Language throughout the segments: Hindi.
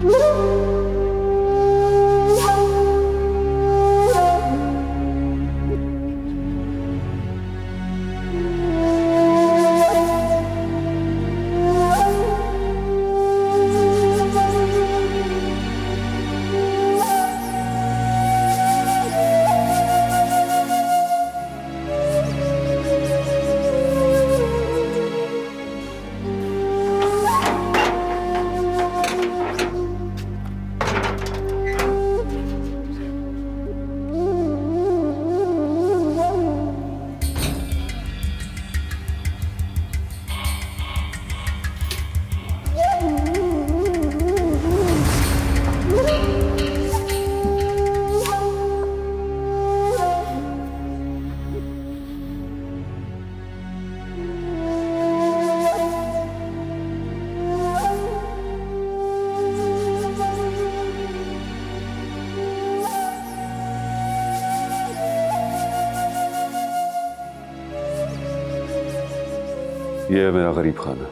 ये है मेरा गरीब खाना।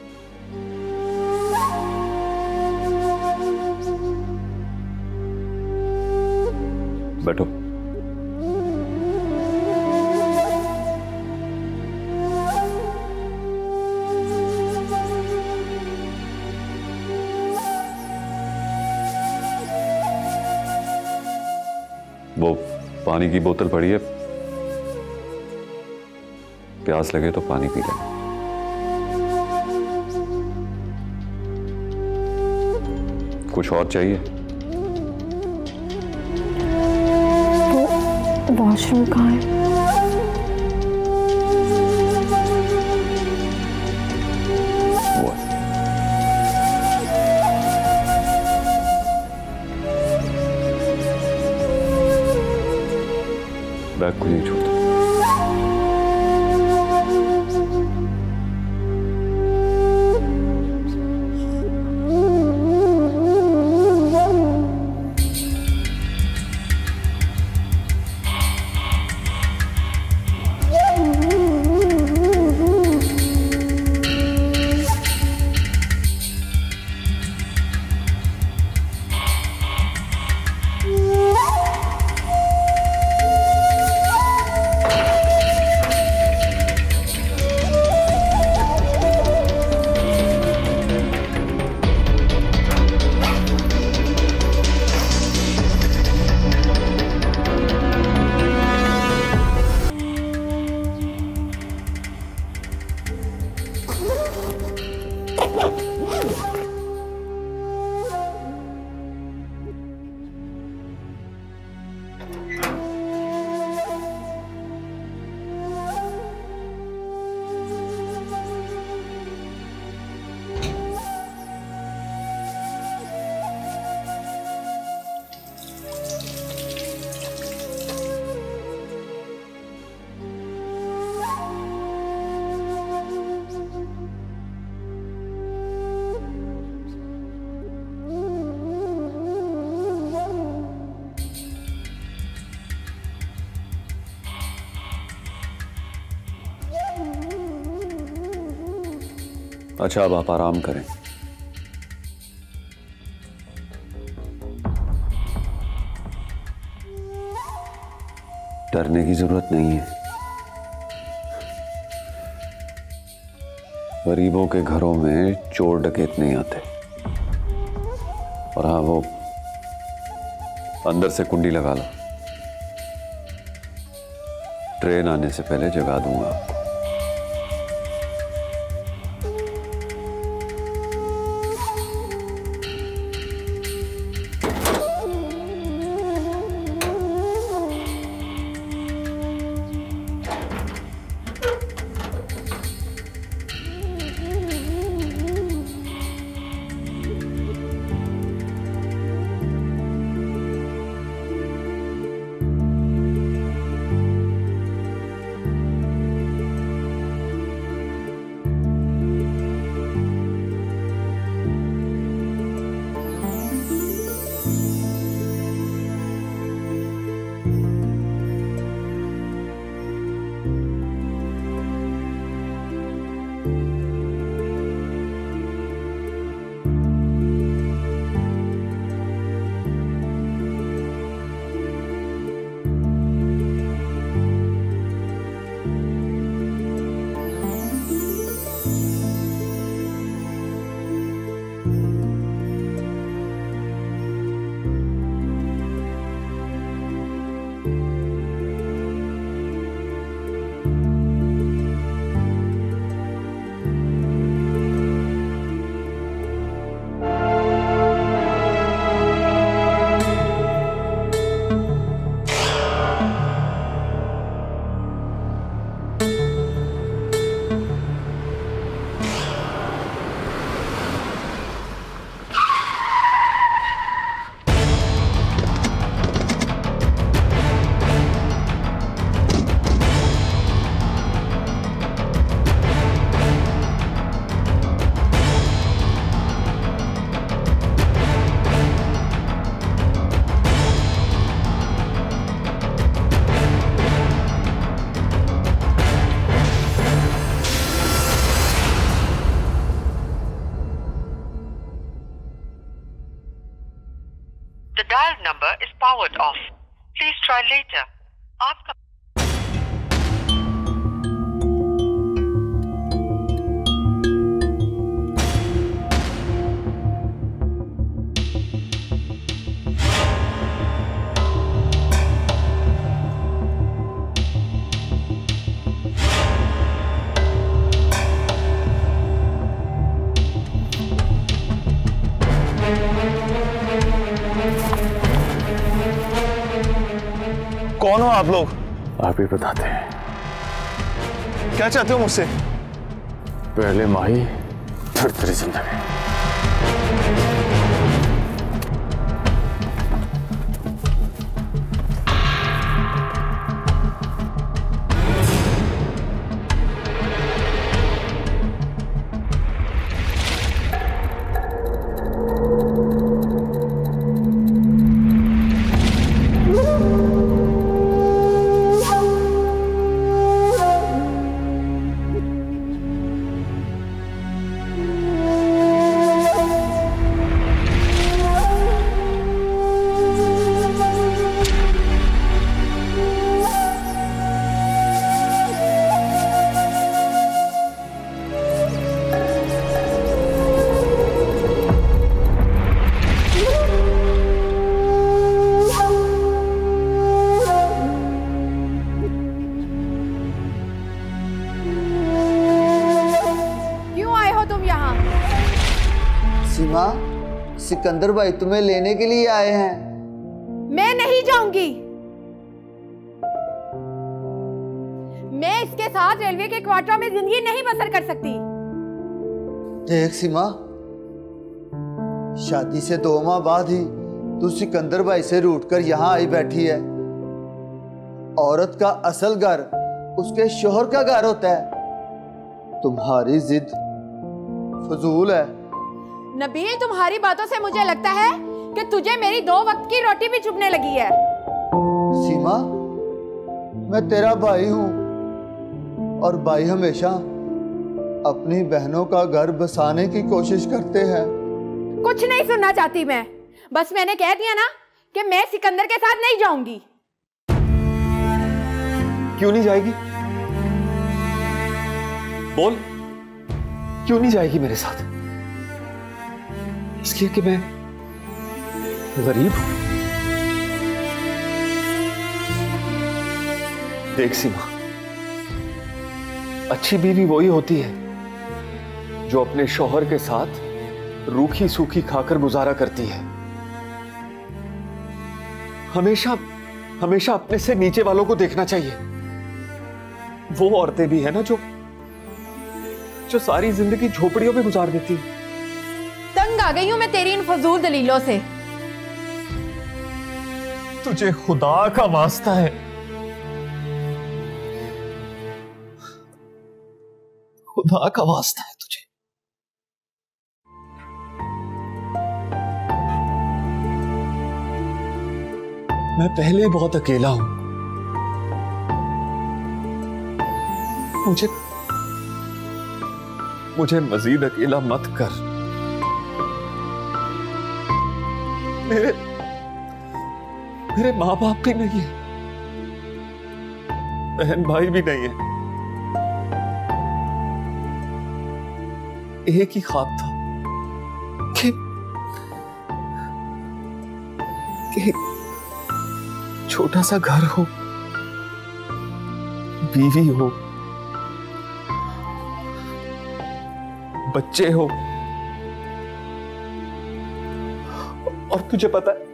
बैठो। वो पानी की बोतल पड़ी है, प्यास लगे तो पानी पी लेना। कुछ और चाहिए? वॉशरूम कहाँ है? वो बैग को नहीं छोड़ता। अच्छा, अब आप आराम करें। डरने की जरूरत नहीं है। गरीबों के घरों में चोर डकैत नहीं आते। और हाँ, वो अंदर से कुंडी लगा लो। ट्रेन आने से पहले जगा दूंगा आपको। The dialed number is powered off. Please try later. आपका कौन हो आप लोग? आप ही बताते हैं। क्या चाहते हो मुझसे? पहले माही फिर तेरी जिंदगी। सीमा, सिकंदर भाई तुम्हें लेने के लिए आए हैं। मैं नहीं जाऊंगी। मैं इसके साथ रेलवे के क्वार्टर में जिंदगी नहीं बसर कर सकती। देख सीमा, शादी से 2 माह बाद ही तू सिकंदर भाई से रूठ कर यहाँ आई बैठी है। औरत का असल घर उसके शोहर का घर होता है। तुम्हारी जिद फजूल है। नबील, तुम्हारी बातों से मुझे लगता है कि तुझे मेरी 2 वक्त की रोटी भी चुभने लगी है। सीमा, मैं तेरा भाई हूं और भाई हमेशा अपनी बहनों का घर बसाने की कोशिश करते हैं। कुछ नहीं सुनना चाहती मैं। बस मैंने कह दिया ना कि मैं सिकंदर के साथ नहीं जाऊंगी। क्यों नहीं जाएगी? बोल, क्यों नहीं जाएगी मेरे साथ? इसलिए कि मैं गरीब हूं। देख सीमा, अच्छी बीवी वही होती है जो अपने शौहर के साथ रूखी सूखी खाकर गुजारा करती है। हमेशा हमेशा अपने से नीचे वालों को देखना चाहिए। वो औरतें भी है ना जो सारी जिंदगी झोपड़ियों में गुजार देती है। तंग आ गई हूं मैं तेरी इन फजूल दलीलों से। तुझे खुदा का वास्ता है, खुदा का वास्ता है तुझे। मैं पहले बहुत अकेला हूं। मुझे मजीद अकेला मत कर। मेरे माँ बाप भी नहीं है, बहन भाई भी नहीं है। एक ही ख्वाब था कि छोटा सा घर हो, बीवी हो, बच्चे हो। और तुझे पता है,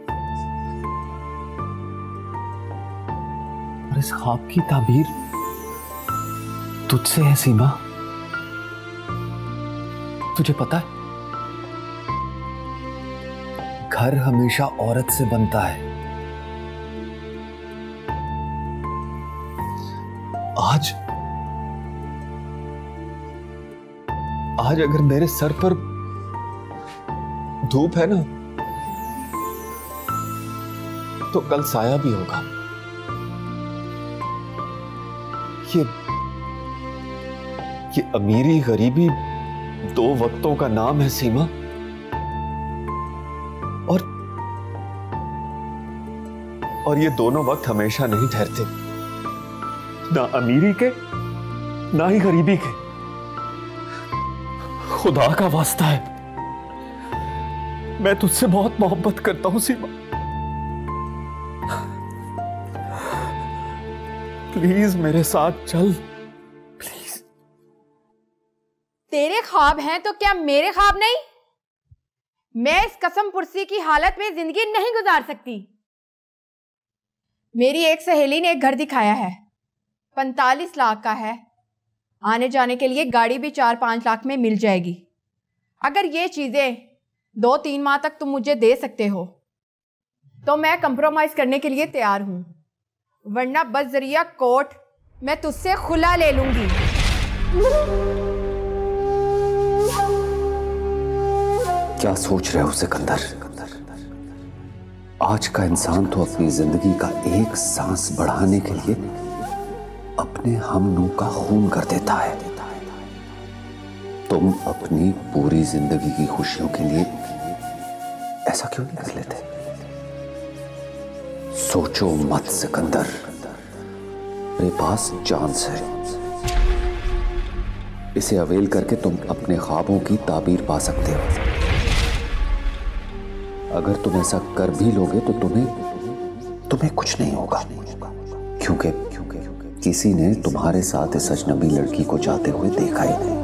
और इस ख्वाब की ताबीर तुझसे है सीमा। तुझे पता है, घर हमेशा औरत से बनता है। आज अगर मेरे सर पर धूप है ना, तो कल साया भी होगा। ये अमीरी गरीबी 2 वक्तों का नाम है सीमा। और ये दोनों वक्त हमेशा नहीं ठहरते, ना अमीरी के ना ही गरीबी के। खुदा का वास्ता है, मैं तुझसे बहुत मोहब्बत करता हूं सीमा। प्लीज मेरे साथ चल, प्लीज। तेरे ख्वाब हैं तो क्या मेरे ख्वाब नहीं? मैं इस कसम पुरसी की हालत में जिंदगी नहीं गुजार सकती। मेरी एक सहेली ने एक घर दिखाया है, 45 लाख का है। आने जाने के लिए गाड़ी भी 4-5 लाख में मिल जाएगी। अगर ये चीजें 2-3 माह तक तुम मुझे दे सकते हो तो मैं कंप्रोमाइज करने के लिए तैयार हूं, वरना बस जरिया कोर्ट मैं तुझसे खुला ले लूंगी। क्या सोच रहे हो सिकंदर? आज का इंसान तो अपनी जिंदगी का एक सांस बढ़ाने के लिए अपने हमनू का खून कर देता है। तुम अपनी पूरी जिंदगी की खुशियों के लिए ऐसा क्यों नहीं कर लेते? सोचो मत सिकंदर, मेरे पास चांस है। इसे अवेल करके तुम अपने ख्वाबों की ताबीर पा सकते हो। अगर तुम ऐसा कर भी लोगे तो तुम्हें कुछ नहीं होगा, क्योंकि किसी ने तुम्हारे साथ इस अजनबी लड़की को जाते हुए देखा ही नहीं।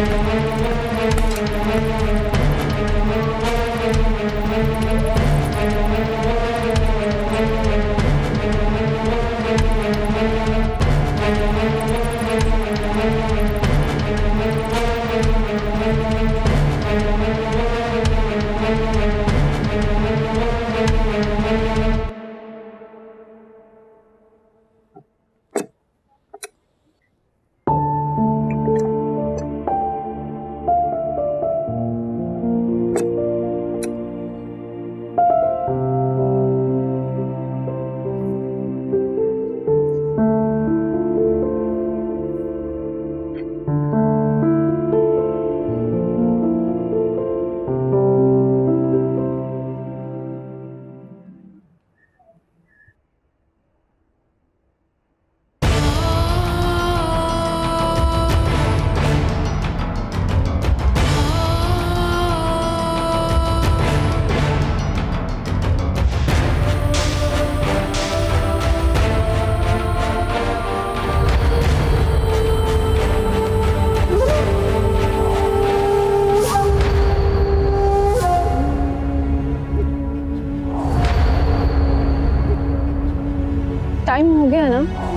टाइम हो गया ना?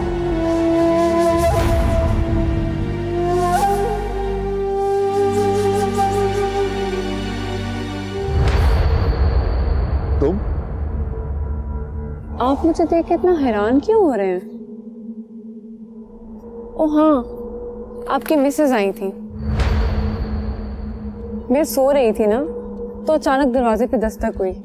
तुम? आप मुझे देख के इतना हैरान क्यों हो रहे हैं? ओ हाँ, आपकी मिसेज आई थी। मैं सो रही थी ना, तो अचानक दरवाजे पे दस्तक हुई।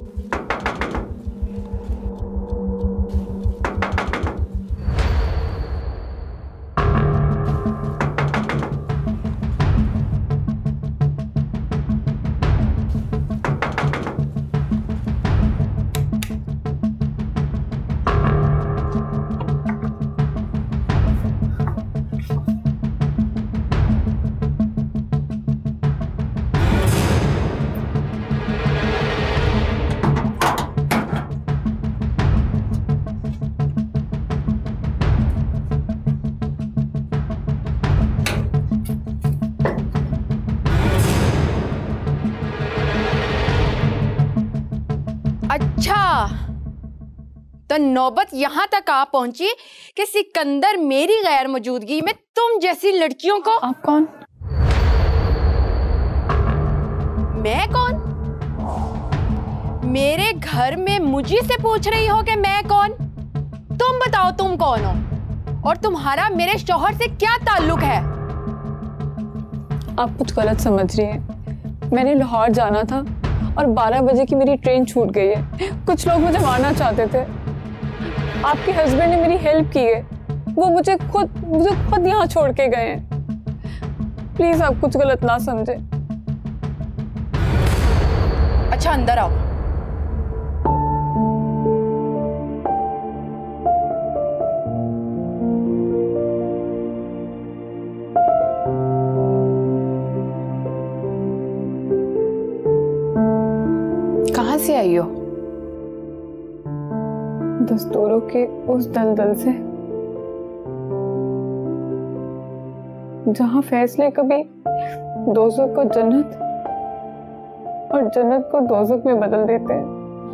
अच्छा, तो नौबत यहां तक आ पहुंची कि सिकंदर मेरी गैर मौजूदगी में तुम जैसी लड़कियों को। आप कौन? मैं कौन? मेरे घर में मुझे से पूछ रही हो कि मैं कौन? तुम बताओ तुम कौन हो और तुम्हारा मेरे शौहर से क्या ताल्लुक है? आप कुछ गलत समझ रही हैं। मैंने लाहौर जाना था और 12 बजे की मेरी ट्रेन छूट गई है। कुछ लोग मुझे मारना चाहते थे। आपके हस्बैंड ने मेरी हेल्प की है। वो मुझे खुद यहाँ छोड़ के गए हैं। प्लीज आप कुछ गलत ना समझे। अच्छा, अंदर आओ। कहाँ से आई हो? दस्तूरों के उस दलदल से, जहां फैसले कभी दोज़ख को जन्नत और जन्नत को दोज़ख में बदल देते हैं।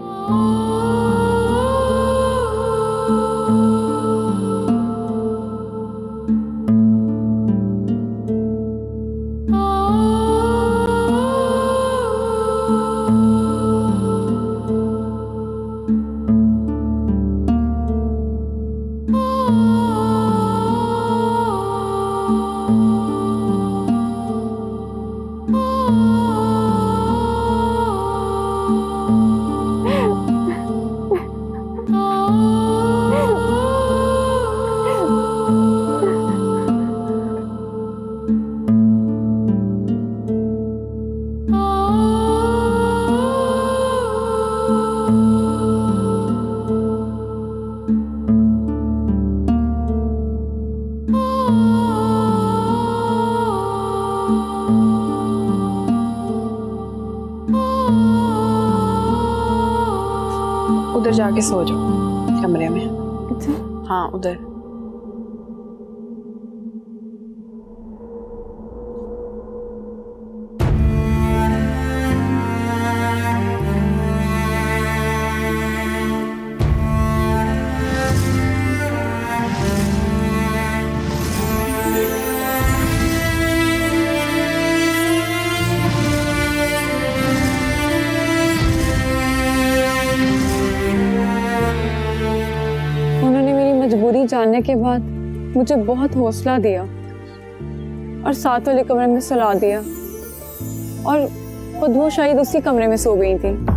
उधर जाके सो जाओ कमरे में। हाँ, उधर। ये जानने के बाद मुझे बहुत हौसला दिया और साथ वाले कमरे में सुला दिया और खुद वो शायद उसी कमरे में सो गई थी।